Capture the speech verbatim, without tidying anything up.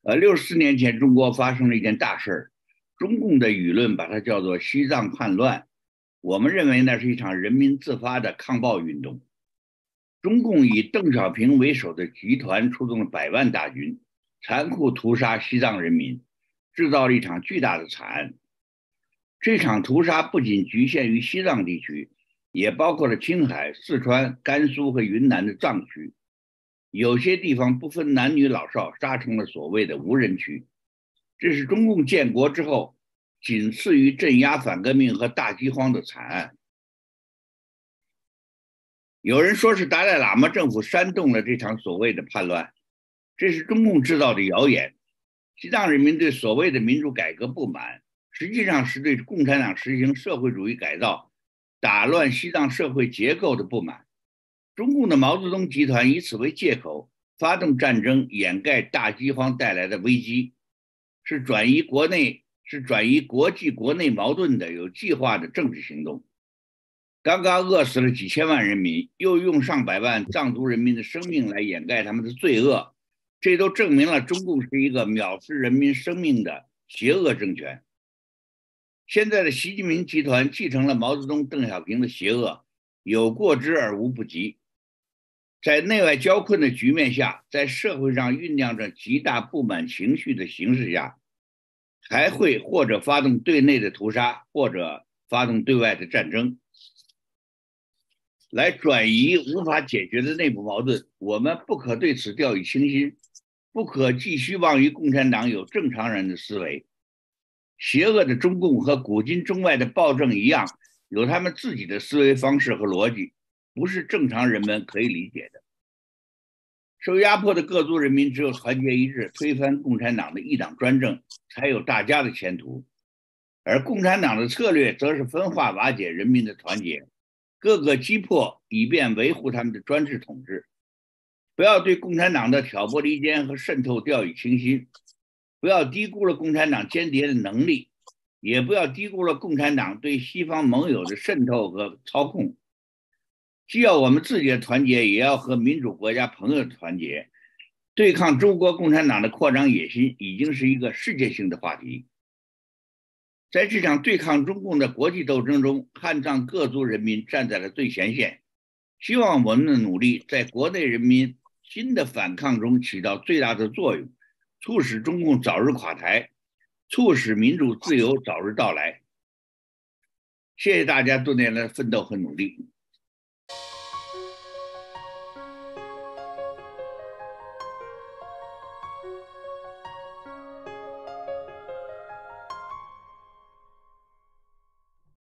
呃，六十四年前，中国发生了一件大事儿，中共的舆论把它叫做“西藏叛乱”，我们认为那是一场人民自发的抗暴运动。中共以邓小平为首的集团出动了百万大军，残酷屠杀西藏人民，制造了一场巨大的惨案。这场屠杀不仅局限于西藏地区，也包括了青海、四川、甘肃和云南的藏区。有些地方不分男女老少，杀成了所谓的无人区。这是中共建国之后仅次于镇压反革命和大饥荒的惨案。有人说是达赖喇嘛政府煽动了这场所谓的叛乱，这是中共制造的谣言。西藏人民对所谓的民主改革不满，实际上是对共产党实行社会主义改造、打乱西藏社会结构的不满。中共的毛泽东集团以此为借口，发动战争，掩盖大饥荒带来的危机，是转移国内是转移国际国内矛盾的有计划的政治行动。刚刚饿死了几千万人民，又用上百万藏族人民的生命来掩盖他们的罪恶，这都证明了中共是一个藐视人民生命的邪恶政权。现在的习近平集团继承了毛泽东、邓小平的邪恶，有过之而无不及。在内外交困的局面下，在社会上酝酿着极大不满情绪的形势下，还会或者发动对内的屠杀，或者发动对外的战争，来转移无法解决的内部矛盾。我们不可对此掉以轻心，不可寄希望于共产党有正常人的思维。邪恶的中共和古今中外的暴政一样，有他们自己的思维方式和逻辑，不是正常人们可以理解的。受压迫的各族人民只有团结一致，推翻共产党的一党专政，才有大家的前途。而共产党的策略则是分化瓦解人民的团结，各个击破，以便维护他们的专制统治。不要对共产党的挑拨离间和渗透掉以轻心，不要低估了共产党间谍的能力，也不要低估了共产党对西方盟友的渗透和操控。既要我们自己的团结，也要和民主国家朋友的团结。对抗中国共产党的扩张野心已经是一个世界性的话题。在这场对抗中共的国际斗争中，汉藏各族人民站在了最前线。希望我们的努力在国内人民新的反抗中起到最大的作用，促使中共早日垮台，促使民主自由早日到来。谢谢大家多年来的奋斗和努力。